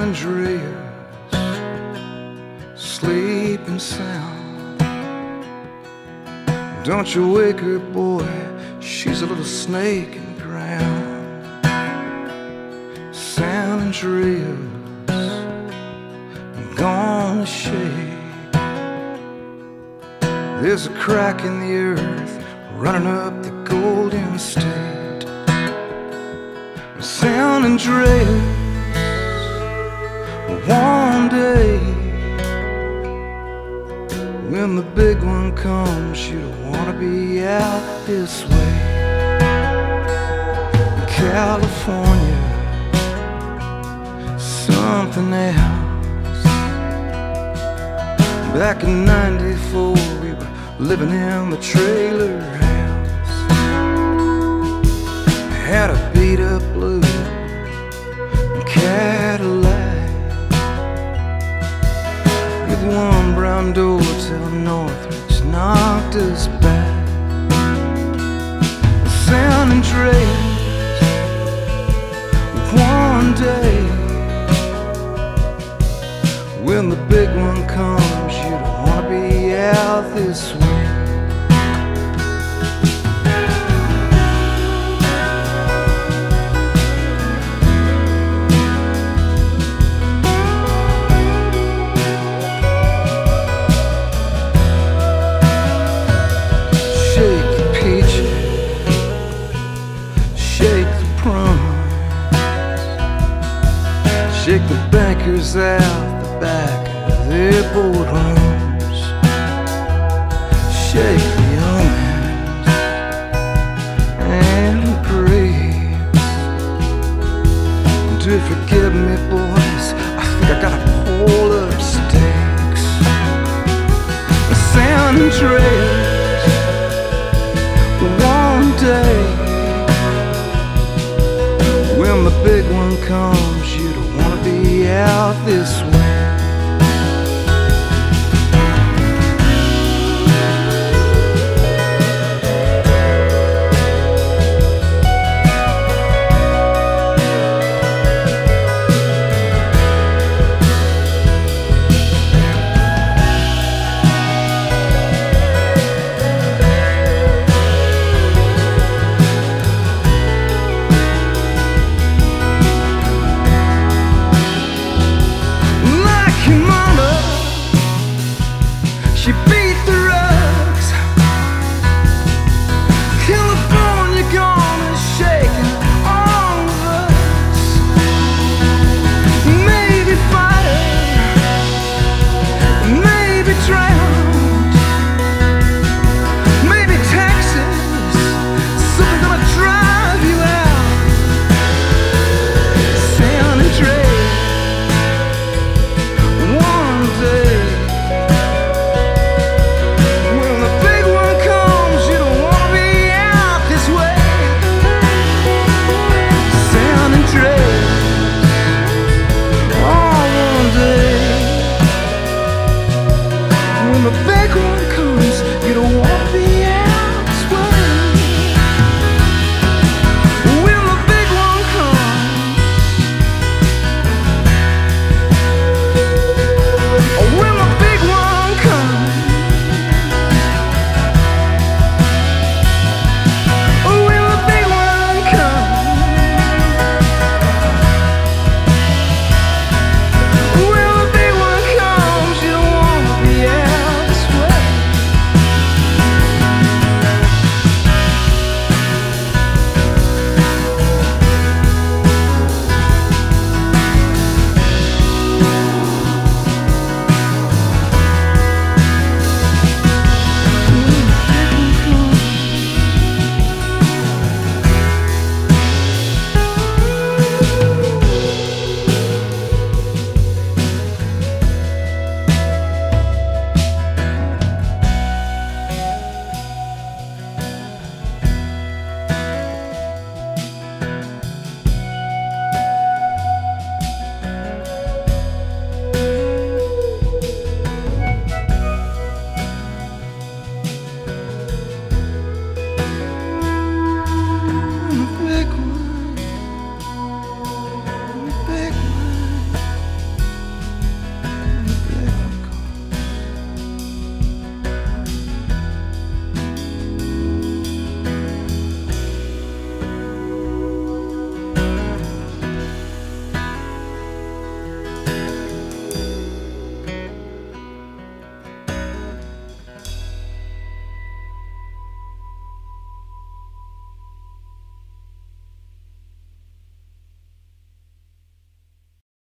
Andrea's sleeping sound. Don't you wake her, boy, she's a little snake in the ground. San Andreas, I'm gonna shake. There's a crack in the earth running up the Golden State. San Andreas, one day when the big one comes, you don't want to be out this way. California, something else. Back in '94, we were living in the trailer house. Had a beat-up blue Cadillac with one brown door till Northridge knocked us back. San Andreas, one day when the big one comes, you don't want to be out this way. Shake the peaches, shake the plums, shake the bankers out the back of their boardrooms. Shake